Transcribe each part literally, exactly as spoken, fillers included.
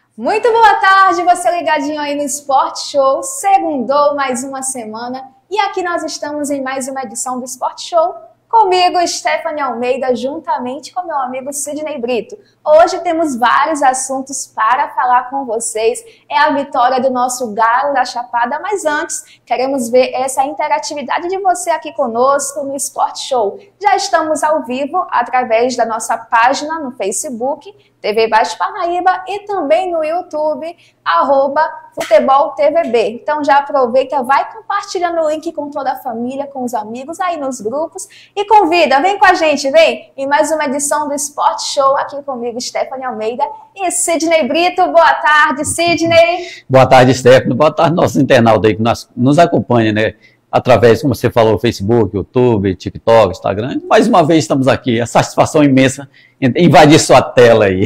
Muito boa tarde, você ligadinho aí no Sport Show. Segundou mais uma semana e aqui nós estamos em mais uma edição do Sport Show. Comigo, Stephanie Almeida, juntamente com meu amigo Sidney Brito. Hoje temos vários assuntos para falar com vocês. É a vitória do nosso Galo da Chapada, mas antes queremos ver essa interatividade de você aqui conosco no Sport Show. Já estamos ao vivo através da nossa página no Facebook, T V Baixo Parnaíba, e também no YouTube, arroba Futebol T V B. Então já aproveita, vai compartilhando o link com toda a família, com os amigos aí nos grupos e convida, vem com a gente, vem em mais uma edição do Sport Show aqui comigo, Stephanie Almeida e Sidney Brito. Boa tarde, Sidney. Boa tarde, Stephanie. Boa tarde, nossos internautas aí que nos, nos acompanham, né? Através, como você falou, Facebook, YouTube, TikTok, Instagram. Mais uma vez estamos aqui. A satisfação imensa em invadir sua tela aí.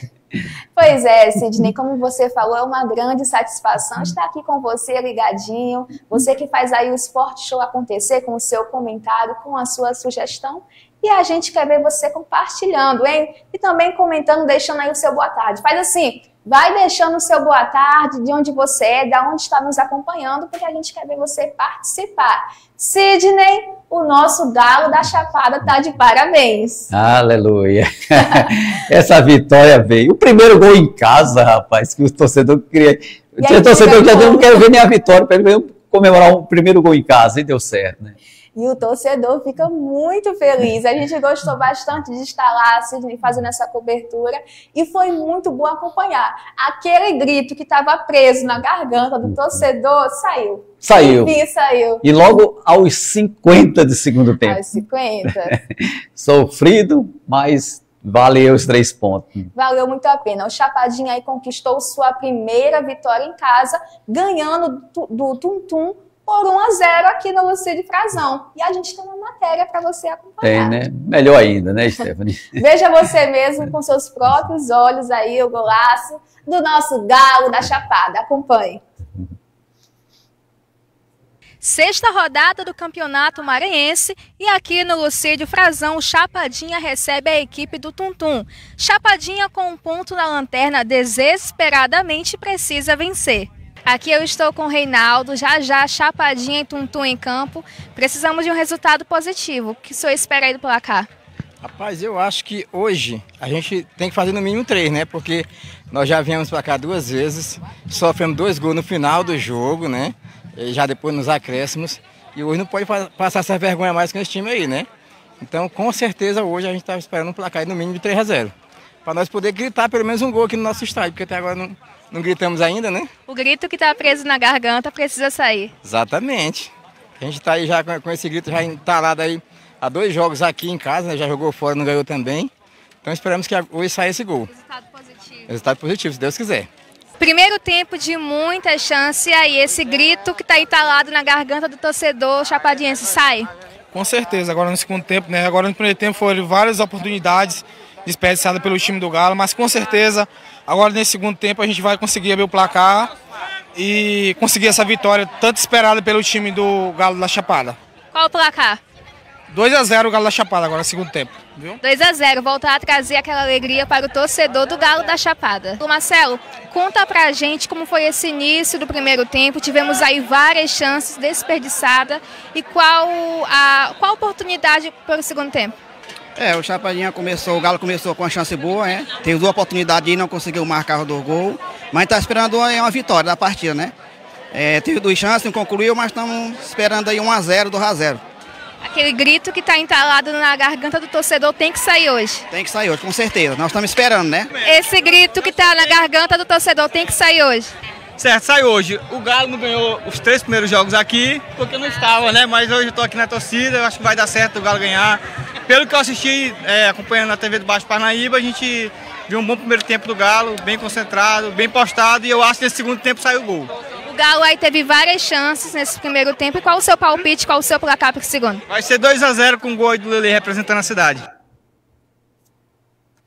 Pois é, Sidney, como você falou, é uma grande satisfação estar aqui com você ligadinho, você que faz aí o Sport Show acontecer com o seu comentário, com a sua sugestão, e a gente quer ver você compartilhando, hein? E também comentando, deixando aí o seu boa tarde. Faz assim, vai deixando o seu boa tarde, de onde você é, de onde está nos acompanhando, porque a gente quer ver você participar. Sidney, o nosso Galo da Chapada está de parabéns. Aleluia. Essa vitória veio. O primeiro gol em casa, rapaz, que o torcedor queria... Tinha torcedor que já não quero ver nem a vitória, para ele comemorar o primeiro gol em casa, e deu certo, né? E o torcedor fica muito feliz. A gente gostou bastante de estar lá, Sidney, fazendo essa cobertura. E foi muito bom acompanhar. Aquele grito que estava preso na garganta do torcedor saiu. Saiu. Enfim, saiu. E logo aos cinquenta do segundo tempo. Aos cinquenta. Sofrido, mas valeu os três pontos. Valeu muito a pena. O Chapadinha aí conquistou sua primeira vitória em casa, ganhando do Tum-Tum por um a zero aqui no Lucídio Frazão. E a gente tem uma matéria para você acompanhar. Tem, né? Melhor ainda, né, Stephanie? Veja você mesmo com seus próprios olhos aí o golaço do nosso Galo da Chapada. Acompanhe. Sexta rodada do Campeonato Maranhense e aqui no Lucídio Frazão, o Chapadinha recebe a equipe do Tum-Tum. Chapadinha com um ponto na lanterna desesperadamente precisa vencer. Aqui eu estou com o Reinaldo, já já Chapadinha e Tum-Tum em campo. Precisamos de um resultado positivo. O que o senhor espera aí do placar? Rapaz, eu acho que hoje a gente tem que fazer no mínimo três, né? Porque nós já viemos para cá duas vezes, sofremos dois gols no final do jogo, né? E já depois nos acréscimos. E hoje não pode passar essa vergonha mais com esse time aí, né? Então, com certeza, hoje a gente estava esperando um placar no mínimo de três a zero. Para nós poder gritar pelo menos um gol aqui no nosso estádio, porque até agora não... Não gritamos ainda, né? O grito que está preso na garganta precisa sair. Exatamente. A gente está aí já com esse grito já entalado aí há dois jogos aqui em casa, né? Já jogou fora, não ganhou também. Então esperamos que hoje saia esse gol. Resultado positivo. Resultado positivo, se Deus quiser. Primeiro tempo de muita chance e aí esse grito que está entalado na garganta do torcedor chapadiense sai? Com certeza. Agora no segundo tempo, né? Agora no primeiro tempo foram várias oportunidades desperdiçada pelo time do Galo, mas com certeza agora nesse segundo tempo a gente vai conseguir abrir o placar e conseguir essa vitória tanto esperada pelo time do Galo da Chapada. Qual o placar? dois a zero o Galo da Chapada agora no segundo tempo, viu? dois a zero, voltar a trazer aquela alegria para o torcedor do Galo da Chapada. Marcelo, conta pra gente como foi esse início do primeiro tempo, tivemos aí várias chances desperdiçadas e qual a qual oportunidade para o segundo tempo? É, o Chapadinha começou, o Galo começou com uma chance boa, né? Teve duas oportunidades e não conseguiu marcar o do gol, mas está esperando uma, uma vitória da partida, né? É, teve duas chances, não concluiu, mas estamos esperando aí um a zero, dois a zero. Aquele grito que está entalado na garganta do torcedor tem que sair hoje. Tem que sair hoje, com certeza. Nós estamos esperando, né? Esse grito que está na garganta do torcedor tem que sair hoje. Certo, sai hoje. O Galo não ganhou os três primeiros jogos aqui, porque não estava, né? Mas hoje eu estou aqui na torcida, eu acho que vai dar certo o Galo ganhar. Pelo que eu assisti, é, acompanhando na T V do Baixo Parnaíba, a gente viu um bom primeiro tempo do Galo, bem concentrado, bem postado, e eu acho que nesse segundo tempo saiu o gol. O Galo aí teve várias chances nesse primeiro tempo, e qual o seu palpite, qual o seu placar para o segundo? Vai ser dois a zero com o gol do Lele representando a cidade.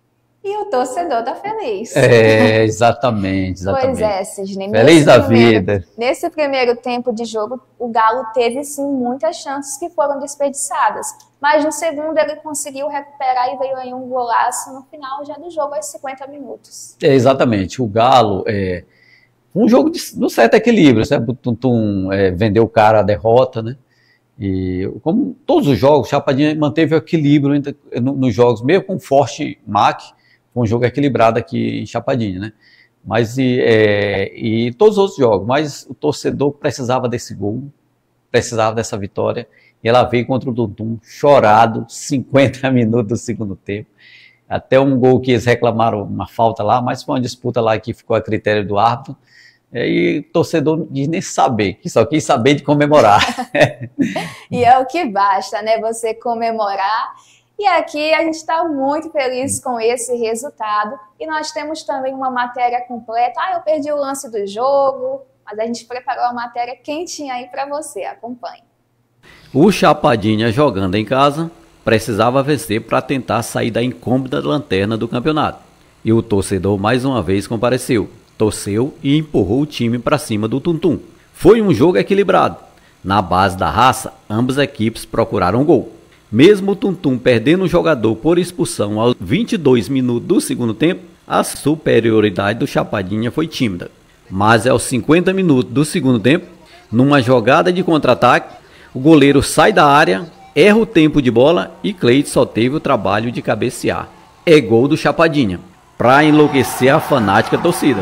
E o torcedor tá feliz. É, exatamente, exatamente. Pois é, Sidney. Feliz da primeiro, vida. Nesse primeiro tempo de jogo, o Galo teve, sim, muitas chances que foram desperdiçadas. Mas no segundo ele conseguiu recuperar e veio aí um golaço no final já do jogo, aos cinquenta minutos. É, exatamente. O Galo, é um jogo de, de certo equilíbrio. Certo? O Tuntum é, vendeu o cara a derrota, né? E como todos os jogos, o Chapadinha manteve o equilíbrio entre, no, nos jogos, mesmo com forte M A C. Foi um jogo equilibrado aqui em Chapadinha, né? Mas e, é, e todos os outros jogos, mas o torcedor precisava desse gol, precisava dessa vitória, e ela veio contra o Tuntum chorado, cinquenta minutos do segundo tempo, até um gol que eles reclamaram, uma falta lá, mas foi uma disputa lá que ficou a critério do árbitro, e o torcedor não quis nem saber, que só quis saber de comemorar. E é o que basta, né? Você comemorar. E aqui a gente está muito feliz com esse resultado. E nós temos também uma matéria completa. Ah, eu perdi o lance do jogo, mas a gente preparou a matéria quentinha aí para você. Acompanhe. O Chapadinha, jogando em casa, precisava vencer para tentar sair da incômoda lanterna do campeonato. E o torcedor mais uma vez compareceu, torceu e empurrou o time para cima do Tuntum. Foi um jogo equilibrado. Na base da raça, ambas equipes procuraram gol. Mesmo o Tuntum perdendo um jogador por expulsão aos vinte e dois minutos do segundo tempo, a superioridade do Chapadinha foi tímida. Mas aos cinquenta minutos do segundo tempo, numa jogada de contra-ataque, o goleiro sai da área, erra o tempo de bola e Cleide só teve o trabalho de cabecear. É gol do Chapadinha, para enlouquecer a fanática torcida.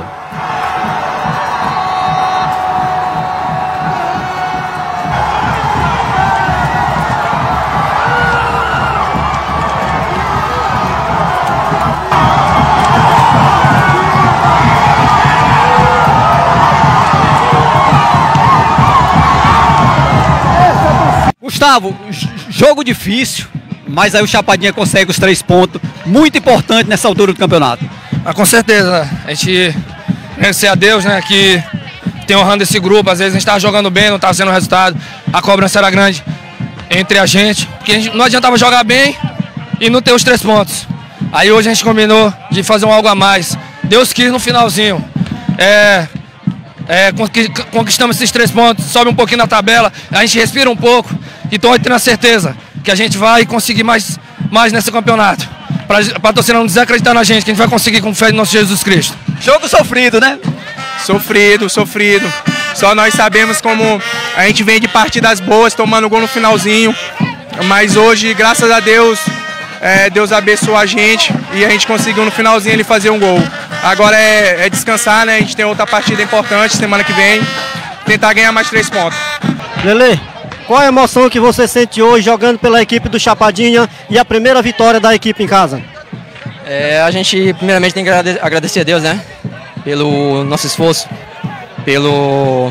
Gustavo, jogo difícil, mas aí o Chapadinha consegue os três pontos, muito importante nessa altura do campeonato. Ah, com certeza, a gente agradecer a Deus, né, que tem honrando esse grupo. Às vezes a gente estava jogando bem, não estava sendo resultado, a cobrança era grande entre a gente, porque a gente não adiantava jogar bem e não ter os três pontos. Aí hoje a gente combinou de fazer um algo a mais, Deus quis no finalzinho. É, é, conquistamos esses três pontos, sobe um pouquinho na tabela, a gente respira um pouco, então eu tenho a certeza que a gente vai conseguir mais, mais nesse campeonato. Para a torcida não desacreditar na gente, que a gente vai conseguir com fé em nosso Jesus Cristo. Jogo sofrido, né? Sofrido, sofrido. Só nós sabemos como a gente vem de partidas boas, tomando gol no finalzinho. Mas hoje, graças a Deus, é, Deus abençoou a gente e a gente conseguiu no finalzinho ele fazer um gol. Agora é, é descansar, né? A gente tem outra partida importante semana que vem. Tentar ganhar mais três pontos. Lele, qual a emoção que você sente hoje jogando pela equipe do Chapadinha e a primeira vitória da equipe em casa? É, a gente primeiramente tem que agradecer a Deus, né? Pelo nosso esforço, pelo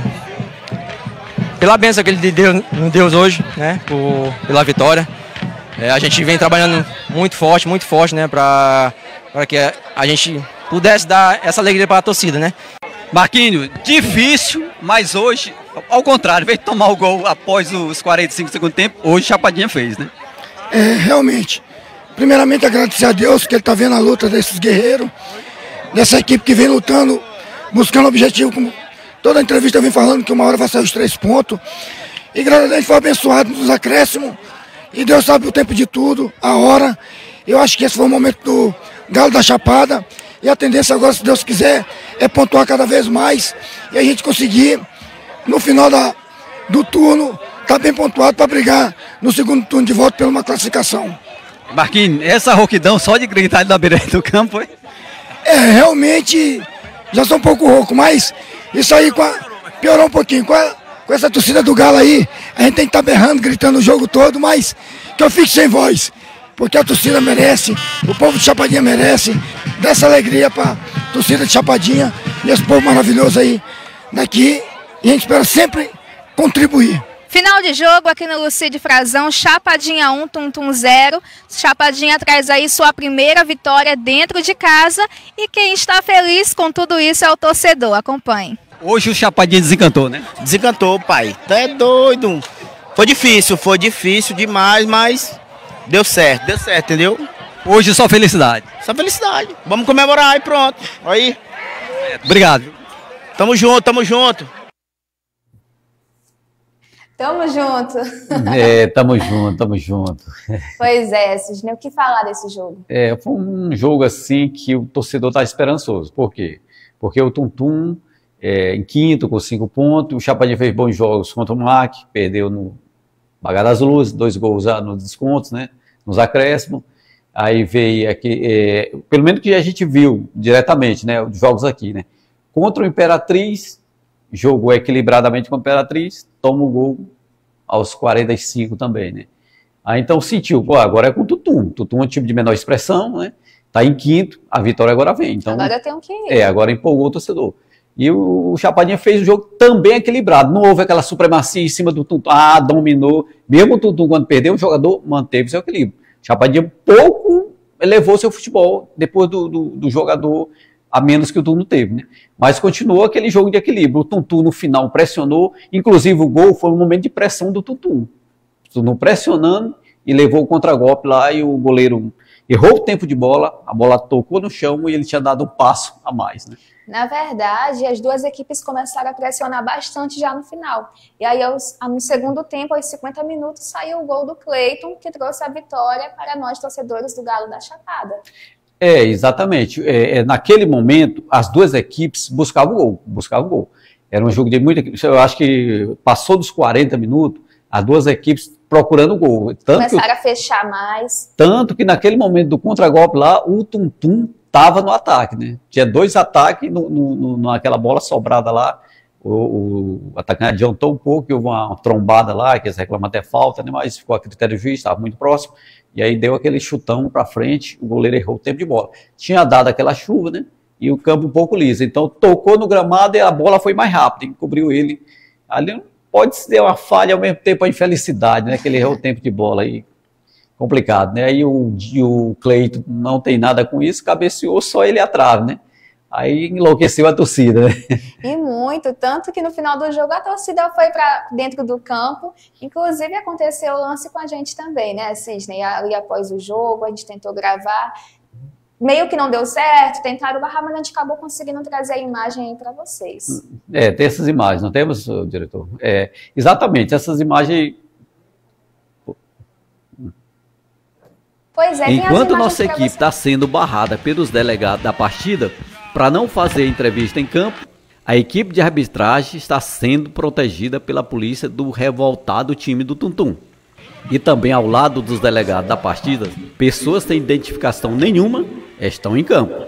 pela bênção que Ele deu, nos deu hoje, né? Por, pela vitória. É, a gente vem trabalhando muito forte, muito forte, né? Para para que a gente pudesse dar essa alegria para a torcida, né? Marquinhos, difícil, mas hoje, ao contrário, veio tomar o gol após os quarenta e cinco segundos do tempo, hoje Chapadinha fez, né? É, realmente, primeiramente agradecer a Deus que Ele está vendo a luta desses guerreiros, dessa equipe que vem lutando, buscando objetivo, como toda a entrevista vem falando que uma hora vai sair os três pontos, e graças a Deus foi abençoado nos acréscimos, e Deus sabe o tempo de tudo, a hora. Eu acho que esse foi o momento do Galo da Chapada, e a tendência agora, se Deus quiser, é pontuar cada vez mais e a gente conseguir, no final da, do turno, estar tá bem pontuado para brigar no segundo turno de volta pela uma classificação. Marquinhos, essa rouquidão só de gritar da beira do campo, hein? É, realmente, já sou um pouco rouco, mas isso aí com a, piorou um pouquinho. Com, a, com essa torcida do Galo aí, a gente tem que estar tá berrando, gritando o jogo todo, mas que eu fique sem voz. Porque a torcida merece, o povo de Chapadinha merece, dessa alegria para a torcida de Chapadinha e esse povo maravilhoso aí daqui, e a gente espera sempre contribuir. Final de jogo aqui no Lucide Frazão, Chapadinha um, Tuntum zero. Chapadinha traz aí sua primeira vitória dentro de casa e quem está feliz com tudo isso é o torcedor. Acompanhe. Hoje o Chapadinha desencantou, né? Desencantou, pai. Tá é doido. Foi difícil, foi difícil demais, mas deu certo, deu certo, entendeu? Hoje só felicidade. Só felicidade. Vamos comemorar e pronto. Aí. Obrigado. Tamo junto, tamo junto. Tamo junto. É, tamo junto, tamo junto. Pois é, Sidney, o que falar desse jogo? É, foi um jogo assim que o torcedor está esperançoso. Por quê? Porque o Tum Tum, é, em quinto, com cinco pontos, o Chapadinha fez bons jogos contra o M A C, perdeu no Bagar das Luzes, dois gols já nos descontos, né, nos acréscimos. Aí veio aqui, é, pelo menos que a gente viu diretamente, né, os jogos aqui, né, contra o Imperatriz, jogou equilibradamente com a Imperatriz, toma o gol aos quarenta e cinco também, né. Aí então sentiu, pô, agora é com o Tutum. Tutum é um time de menor expressão, né, tá em quinto, a vitória agora vem. Então, agora tem um que ir. É, agora empolgou o torcedor. E o Chapadinha fez o jogo também equilibrado, não houve aquela supremacia em cima do Tutum, ah, dominou, mesmo o Tutum quando perdeu, o jogador manteve seu equilíbrio. Chapadinha pouco elevou seu futebol depois do, do, do jogador, a menos que o Tutum teve, né? Mas continuou aquele jogo de equilíbrio. O Tutum no final pressionou, inclusive o gol foi um momento de pressão do Tutum. O Tutum pressionando e levou o contragolpe lá e o goleiro errou o tempo de bola, a bola tocou no chão e ele tinha dado um passo a mais, né? Na verdade, as duas equipes começaram a pressionar bastante já no final. E aí, no segundo tempo, aos cinquenta minutos, saiu o gol do Cleiton, que trouxe a vitória para nós, torcedores do Galo da Chapada. É, exatamente. É, é, naquele momento, as duas equipes buscavam o gol, buscavam o gol. Era um jogo de muita... Eu acho que passou dos quarenta minutos, as duas equipes procurando o gol. Tanto Começaram que, a fechar mais. Tanto que naquele momento do contragolpe lá, o Tum Tum estava no ataque, né? Tinha dois ataques no, no, no, naquela bola sobrada lá. O, o atacante adiantou um pouco, houve uma, uma trombada lá, que eles reclamam até falta, né? Mas ficou a critério do juiz, estava muito próximo. E aí deu aquele chutão para frente, o goleiro errou o tempo de bola. Tinha dado aquela chuva, né? E o campo um pouco liso. Então tocou no gramado e a bola foi mais rápida, encobriu ele. Ali pode ser uma falha, ao mesmo tempo a infelicidade, né? Que ele errou o tempo de bola aí. Complicado, né? Aí o, o Cleiton não tem nada com isso, cabeceou só ele atrás, né? Aí enlouqueceu a torcida, né? E muito, tanto que no final do jogo a torcida foi para dentro do campo, inclusive aconteceu o lance com a gente também, né, Sidney? Ali após o jogo, a gente tentou gravar, meio que não deu certo, tentaram barrar, mas a gente acabou conseguindo trazer a imagem aí para vocês. É, tem essas imagens, não temos, diretor? É, exatamente, essas imagens... Pois é, enquanto nossa equipe está sendo barrada pelos delegados da partida para não fazer entrevista em campo, a equipe de arbitragem está sendo protegida pela polícia do revoltado time do Tum Tum. E também ao lado dos delegados da partida, pessoas sem identificação nenhuma estão em campo.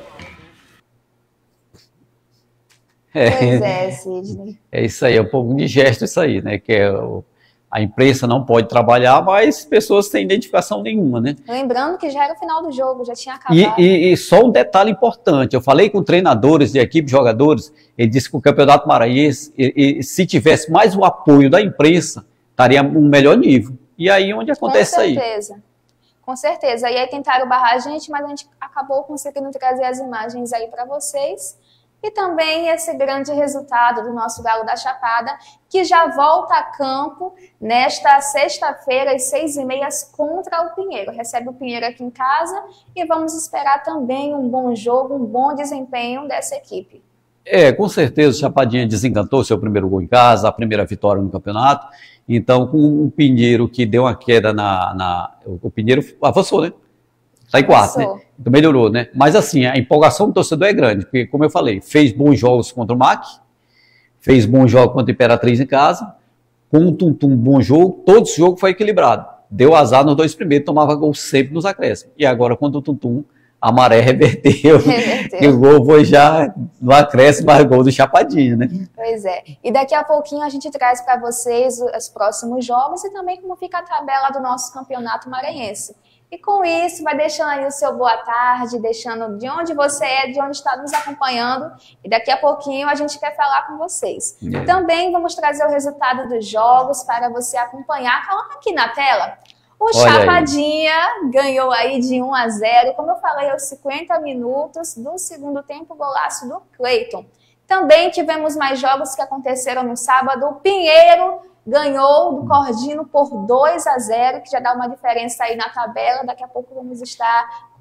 É, pois é, Sidney. É isso aí, é um pouco de gesto isso aí, né? Que é o... A imprensa não pode trabalhar, mas pessoas sem identificação nenhuma, né? Lembrando que já era o final do jogo, já tinha acabado. E, e, e só um detalhe importante, eu falei com treinadores de equipe, jogadores, ele disse que o Campeonato Maranhense, e, e, se tivesse mais o apoio da imprensa, estaria um melhor nível. E aí onde acontece aí? Com certeza, com certeza. E aí tentaram barrar a gente, mas a gente acabou conseguindo trazer as imagens aí para vocês. E também esse grande resultado do nosso Galo da Chapada, que já volta a campo nesta sexta-feira, às seis e meia, contra o Pinheiro. Recebe o Pinheiro aqui em casa e vamos esperar também um bom jogo, um bom desempenho dessa equipe. É, com certeza o Chapadinha desencantou seu primeiro gol em casa, a primeira vitória no campeonato. Então, com o Pinheiro que deu uma queda na... na o Pinheiro avançou, né? Está em quarto, né? Então melhorou, né? Mas assim, a empolgação do torcedor é grande, porque, como eu falei, fez bons jogos contra o M A C, fez bons jogos contra a Imperatriz em casa, com o Tum Tum, bom jogo, todo esse jogo foi equilibrado. Deu azar nos dois primeiros, tomava gol sempre nos acréscimos. E agora, contra o Tum Tum, a maré reverteu, reverteu. E o gol foi já no acréscimo, mas gol do Chapadinha, né? Pois é. E daqui a pouquinho a gente traz para vocês os próximos jogos e também como fica a tabela do nosso campeonato maranhense. E com isso, vai deixando aí o seu boa tarde, deixando de onde você é, de onde está nos acompanhando. E daqui a pouquinho a gente quer falar com vocês. É. Também vamos trazer o resultado dos jogos para você acompanhar. Falando aqui na tela, o Olha Chapadinha aí. Ganhou aí de um a zero. Como eu falei, aos cinquenta minutos do segundo tempo, golaço do Cleiton. Também tivemos mais jogos que aconteceram no sábado. O Pinheiro ganhou do Cordino por dois a zero, que já dá uma diferença aí na tabela. Daqui a pouco vamos estar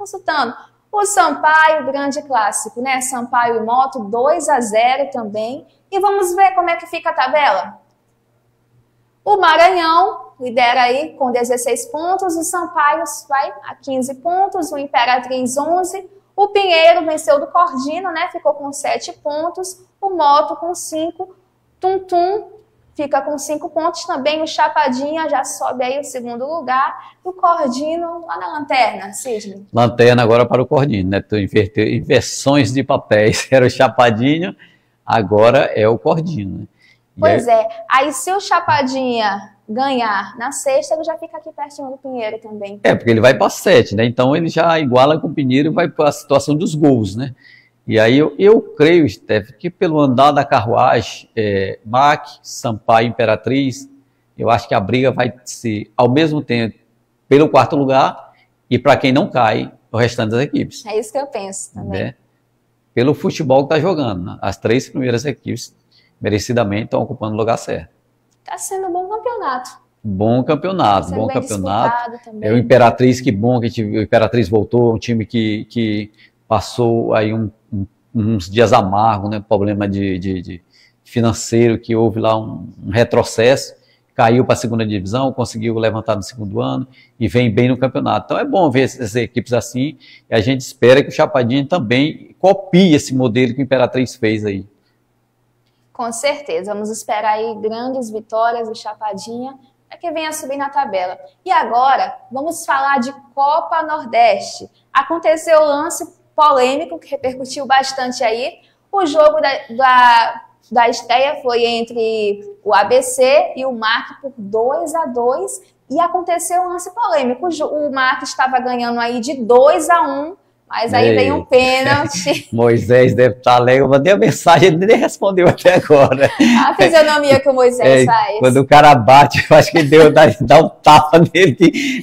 consultando. O Sampaio, grande clássico, né? Sampaio e Moto, dois a zero também. E vamos ver como é que fica a tabela. O Maranhão lidera aí com dezesseis pontos, o Sampaio vai a quinze pontos, o Imperatriz onze, o Pinheiro venceu do Cordino, né? Ficou com sete pontos, o Moto com cinco, Tum Tum fica com cinco pontos também, o Chapadinha já sobe aí o segundo lugar, o Cordino lá na lanterna, Sidney. Lanterna agora para o Cordino, né? Então, inverteu inversões de papéis, era o Chapadinha, agora é o Cordino, né? Pois é, aí se o Chapadinha ganhar na sexta, ele já fica aqui pertinho do Pinheiro também. É, porque ele vai para sete, né? Então ele já iguala com o Pinheiro e vai para a situação dos gols, né? E aí eu, eu creio, Steph, que pelo andar da carruagem, é, M A C, Sampaio, Imperatriz, eu acho que a briga vai ser, ao mesmo tempo, pelo quarto lugar e para quem não cai, o restante das equipes. É isso que eu penso também. Né? Pelo futebol que está jogando, né? As três primeiras equipes merecidamente estão ocupando o lugar certo. Está sendo um bom campeonato. Bom campeonato, tá bom campeonato. Também. É o Imperatriz, que bom que o Imperatriz voltou, um time que, que passou aí um, um, uns dias amargos, né? Problema de, de, de financeiro, que houve lá um, um retrocesso, caiu para a segunda divisão, conseguiu levantar no segundo ano e vem bem no campeonato. Então é bom ver essas equipes assim, e a gente espera que o Chapadinha também copie esse modelo que o Imperatriz fez aí. Com certeza, vamos esperar aí grandes vitórias do Chapadinha para que venha subir na tabela. E agora, vamos falar de Copa Nordeste. Aconteceu o lance polêmico que repercutiu bastante aí. O jogo da, da, da estreia foi entre o A B C e o M A C por dois a dois e aconteceu um lance polêmico. O, o M A C estava ganhando aí de dois a um. Mas aí Ei. veio um pênalti. Moisés deve estar alegre. Eu mandei a mensagem, ele nem respondeu até agora. A fisionomia que o Moisés é, faz. Quando o cara bate, eu acho que deu, dá, dá um tapa nele.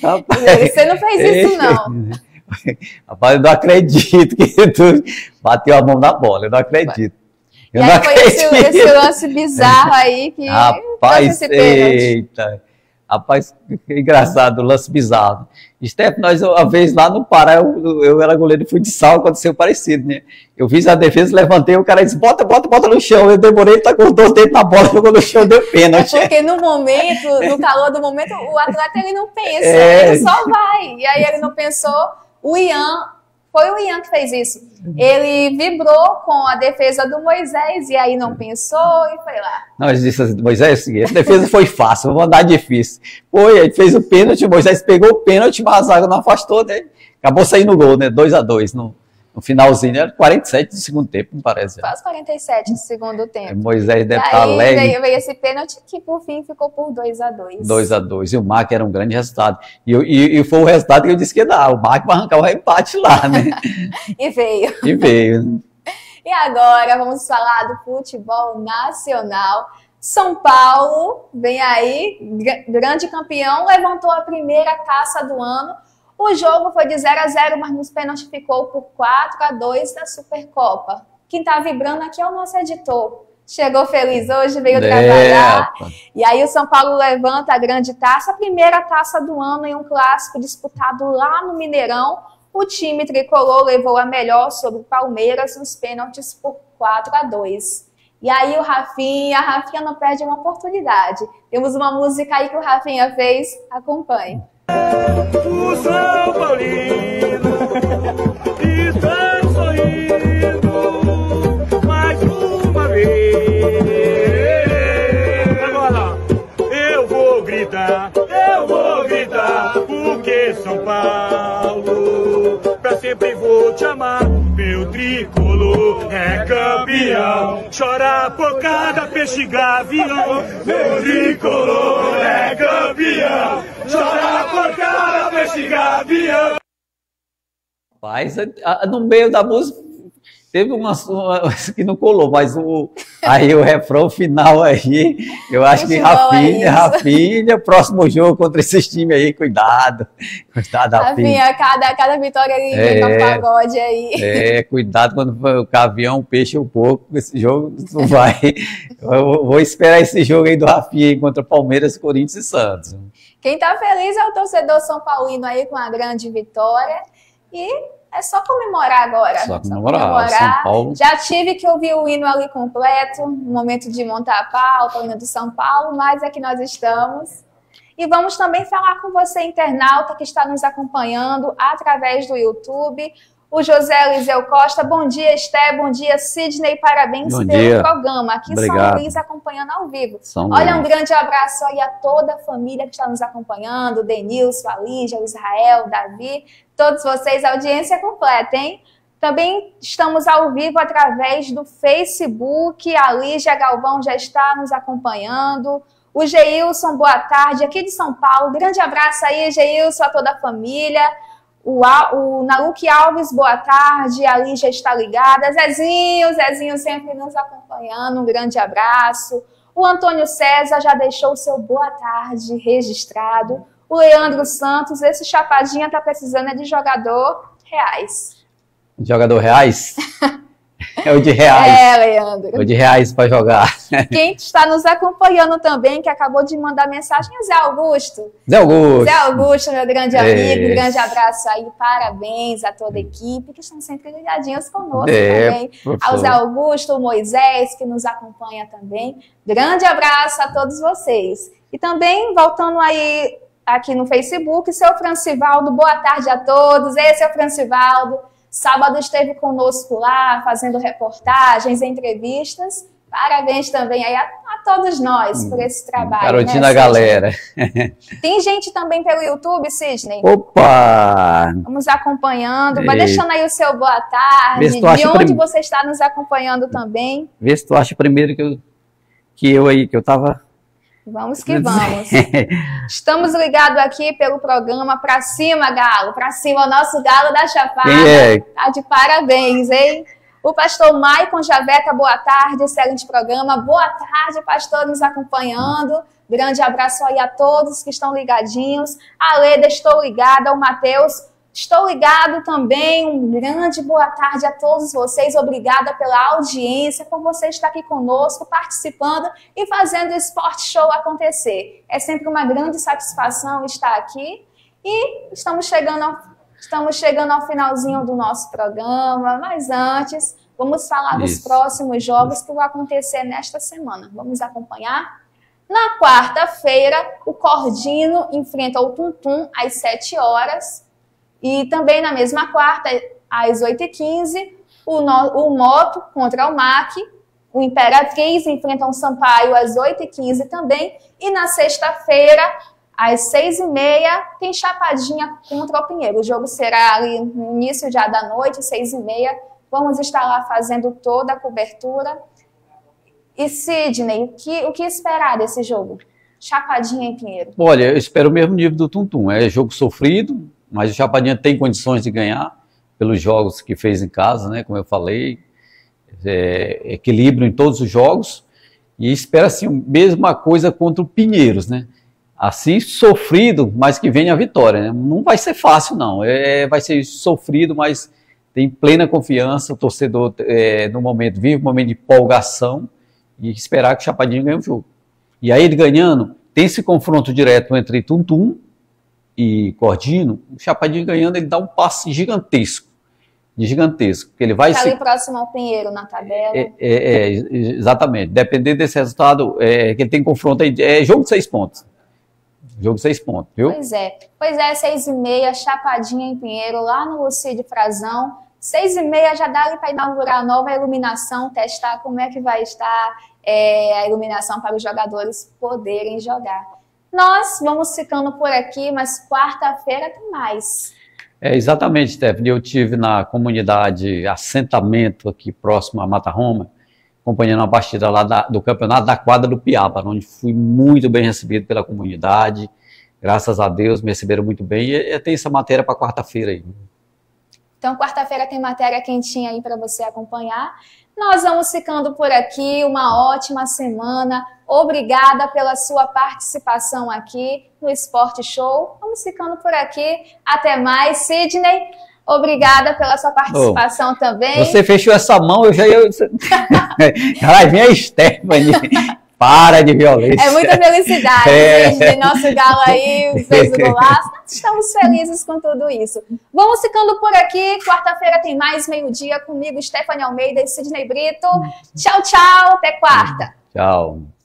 Você não fez isso, não. Rapaz, eu não acredito que tu bateu a mão na bola. Eu não acredito. Eu e não aí foi esse, esse lance bizarro aí que Rapaz, esse pênalti. Eita. Rapaz, que engraçado, lance bizarro. Steph, nós, uma vez lá no Pará, eu, eu era goleiro de futsal, aconteceu parecido, né? Eu fiz a defesa, levantei, o cara disse, bota, bota, bota no chão. Eu demorei, ele tá com os dois dedos na bola, jogou no chão, deu pênalti. É porque no momento, no calor do momento, o atleta ele não pensa, é. ele só vai. E aí ele não pensou, o Ian, foi o Ian que fez isso. Ele vibrou com a defesa do Moisés e aí não pensou e foi lá. Não, ele disse assim, Moisés, a defesa foi fácil, vou mandar difícil. Foi, ele fez o pênalti, o Moisés pegou o pênalti, mas a zaga não afastou, né? Acabou saindo o gol, né? dois a dois no, no finalzinho, era quarenta e sete do segundo tempo, me parece. Quase quarenta e sete do segundo tempo. Moisés deve e estar aí, alegre. Veio, veio esse pênalti que por fim ficou por dois a dois. dois a dois, e o M A C era um grande resultado. E, e, e foi o resultado que eu disse que ia dar, o M A C vai arrancar o empate lá, né? E veio. E veio. E agora vamos falar do futebol nacional. São Paulo, vem aí, grande campeão, levantou a primeira taça do ano. O jogo foi de zero a zero, mas nos pênaltis ficou por quatro a dois da Supercopa. Quem tá vibrando aqui é o nosso editor. Chegou feliz hoje, veio é, trabalhar. Opa. E aí o São Paulo levanta a grande taça, a primeira taça do ano em um clássico disputado lá no Mineirão. O time tricolor levou a melhor sobre o Palmeiras nos pênaltis por quatro a dois. E aí o Rafinha, a Rafinha não perde uma oportunidade. Temos uma música aí que o Rafinha fez, acompanhe. O São Paulino está sorrindo mais uma vez. Agora eu vou gritar, eu vou gritar, porque São Paulo pra sempre vou te amar. Meu tricolor é campeão, chora por cada peixe gavião. Meu tricolor é campeão, chora por cada peixe gavião. Mas no meio da música teve umas uma, que não colou, mas o, aí o refrão final aí, eu acho que Rafinha, Rafinha, próximo jogo contra esses times aí, cuidado. Cuidado, Rafinha. Rafinha, cada, cada vitória ele é, vem pra pagode aí. É, cuidado quando o cavião, o peixe um pouco, esse jogo não vai. Eu vou esperar esse jogo aí do Rafinha contra Palmeiras, Corinthians e Santos. Quem tá feliz é o torcedor São Paulino aí com a grande vitória. e é só comemorar agora. Só comemorar, só comemorar. São Paulo. Já tive que ouvir o hino ali completo, no momento de montar a pauta, o hino do São Paulo, mas aqui nós estamos. E vamos também falar com você, internauta, que está nos acompanhando através do YouTube. O José Eliseu Costa, bom dia, Esté, bom dia, Sidney, parabéns bom pelo dia. programa. Aqui Obrigado. São Luís acompanhando ao vivo. São Olha, Luís. um grande abraço aí a toda a família que está nos acompanhando, o Denilson, a Lígia, o Israel, o Davi, todos vocês, a audiência completa, hein? Também estamos ao vivo através do Facebook, a Lígia Galvão já está nos acompanhando. O Geilson, boa tarde, aqui de São Paulo. Grande abraço aí, Geilson, a toda a família. O, o Naluque Alves, boa tarde, a Lígia está ligada. Zezinho, Zezinho sempre nos acompanhando, um grande abraço. O Antônio César já deixou o seu boa tarde registrado. O Leandro Santos, esse Chapadinha está precisando é de jogador reais. Jogador reais? É o de reais. É, Leandro. É o de reais para jogar. Quem está nos acompanhando também, que acabou de mandar mensagem, é o Zé Augusto. Zé Augusto. Zé Augusto, meu grande amigo, É. grande abraço aí, parabéns a toda a equipe que estão sempre ligadinhos conosco É, também. professor. Ao Zé Augusto, o Moisés, que nos acompanha também. Grande abraço a todos vocês. E também, voltando aí aqui no Facebook, seu Francivaldo, boa tarde a todos. Esse é o Francivaldo. Sábado esteve conosco lá, fazendo reportagens, entrevistas. Parabéns também aí a, a todos nós por esse trabalho. Garotinho né, da galera. Tem gente também pelo YouTube, Sidney? Opa! Vamos acompanhando. Vai Ei. deixando aí o seu boa tarde, Vê se tu de acha onde prim- você está nos acompanhando também. Vê se tu acha primeiro que eu, que eu aí, que eu tava... Vamos que vamos. Estamos ligados aqui pelo programa Pra Cima, Galo. Pra cima, o nosso Galo da Chapada. Quem é? Tá de parabéns, hein? O pastor Maicon Javeta, boa tarde, excelente programa. Boa tarde, pastor, nos acompanhando. Grande abraço aí a todos que estão ligadinhos. A Leda, estou ligada. O Matheus, estou ligado também. Um grande boa tarde a todos vocês. Obrigada pela audiência, por você estar aqui conosco, participando e fazendo o Sport Show acontecer. É sempre uma grande satisfação estar aqui. E estamos chegando ao, estamos chegando ao finalzinho do nosso programa, mas antes, vamos falar dos Isso. próximos jogos que vão acontecer nesta semana. Vamos acompanhar? Na quarta-feira, o Cordino enfrenta o Tum Tum às sete horas. E também na mesma quarta, às oito e quinze, o, no, o Moto contra o M A C. O Imperatriz enfrenta o Sampaio às oito e quinze também. E na sexta-feira, às seis e meia, tem Chapadinha contra o Pinheiro. O jogo será ali no início já da noite, seis e meia. Vamos estar lá fazendo toda a cobertura. E Sidney, o que, o que esperar desse jogo? Chapadinha em Pinheiro. Olha, eu espero o mesmo nível do Tum Tum. É jogo sofrido, mas o Chapadinha tem condições de ganhar pelos jogos que fez em casa, né? Como eu falei, é, equilíbrio em todos os jogos. E espera assim, a mesma coisa contra o Pinheiros, né? Assim, sofrido, mas que venha a vitória, né? Não vai ser fácil, não. É, vai ser sofrido, mas tem plena confiança. O torcedor, é, no momento, vive um momento de empolgação e esperar que o Chapadinha ganhe o jogo. E aí, ele ganhando, tem esse confronto direto entre Tum Tum e Cordino. O Chapadinha ganhando, ele dá um passe gigantesco. Gigantesco. Que ele vai Está se... ali próximo ao Pinheiro na tabela. É, é, é, exatamente. Dependendo desse resultado, é, que ele tem confronto aí, é jogo de seis pontos. Jogo de seis pontos, viu? Pois é. Pois é, seis e meia, Chapadinha em Pinheiro, lá no Lucide Frazão. Seis e meia já dá para inaugurar a nova iluminação, testar como é que vai estar é, a iluminação para os jogadores poderem jogar. Nós vamos ficando por aqui, mas quarta-feira tem mais. É, exatamente, Stephanie. Eu tive na comunidade assentamento aqui próximo a Mata Roma, acompanhando uma partida lá da, do campeonato da quadra do Piaba, onde fui muito bem recebido pela comunidade. Graças a Deus, me receberam muito bem. E, e tem essa matéria para quarta-feira aí. Então, quarta-feira tem matéria quentinha aí para você acompanhar. Nós vamos ficando por aqui. Uma ótima semana. Obrigada pela sua participação aqui no Sport Show. Vamos ficando por aqui. Até mais. Sidney, obrigada pela sua participação oh, também. Você fechou essa mão, eu já ia... Vai vir a Stephanie. Para de violência. É muita felicidade, É. gente, nosso galo aí fez o golaço. Nós estamos felizes com tudo isso. Vamos ficando por aqui. Quarta-feira tem mais meio-dia comigo, Stephanie Almeida e Sidney Brito. Tchau, tchau. Até quarta. Tchau.